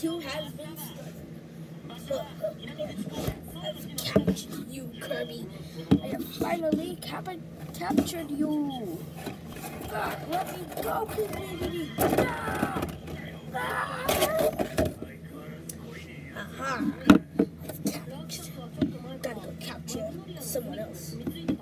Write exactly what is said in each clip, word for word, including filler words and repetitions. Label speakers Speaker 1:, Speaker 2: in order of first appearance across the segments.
Speaker 1: two has been started. Look, I've captured you, Kirby. I have finally cap captured you. God, let me go, Kirby. Ah! Ah! Aha. I've captured. Gotta go capture someone else.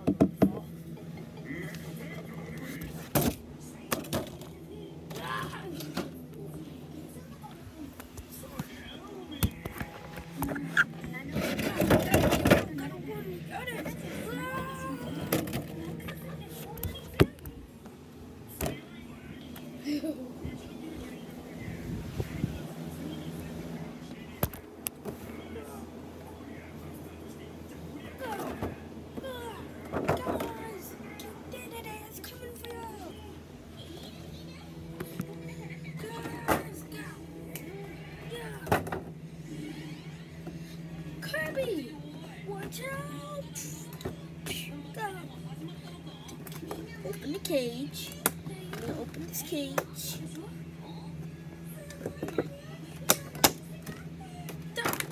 Speaker 1: Kirby, watch out! Go. Open the cage. I'm gonna open this cage. God.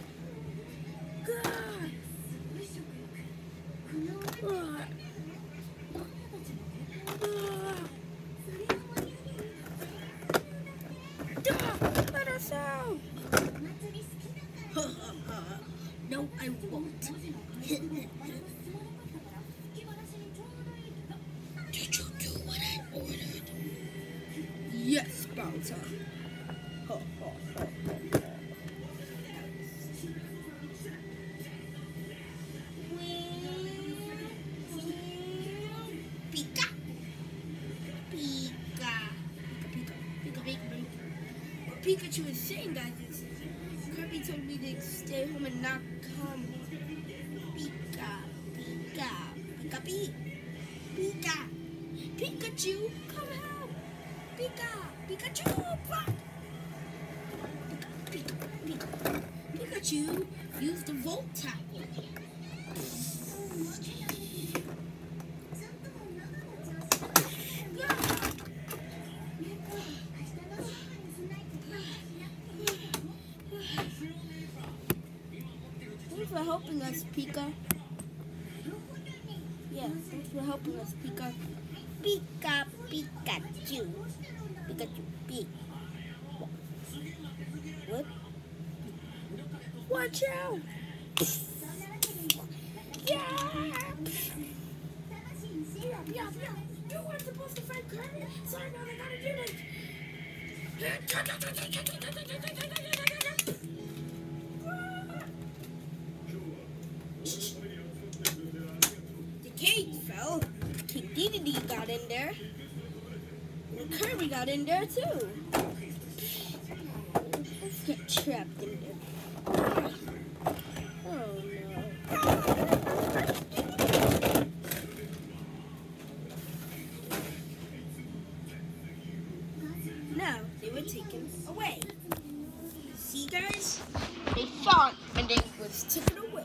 Speaker 1: Let us out! No, I won't. Did you do what I ordered? Yes, Bowser. Ho, ho, ho, ho, ho. Pika. Pika. Pika, Pika, Pika, Pika. Pikachu is saying, guys, it's Kirby told me to stay home and not come. Pika, Pika, Pika, Pika, Pika, Pikachu, come help! Pika, Pikachu, fuck! Pika, Pika, Pika, Pikachu, use the Volt Tackle. Thanks for helping us, Pika. Yeah, thanks for helping us, Pika. Pika, Pikachu. Pikachu, Pika. What? Watch out! Yeah! Yeah, yeah, yeah. You weren't supposed to fight Kirby. Sorry, man, I gotta do this. The cage fell. King Dedede got in there. And Kirby got in there too. Let's get trapped in there. Oh no. Now they were taken away. See, guys? They fought and they was taken away.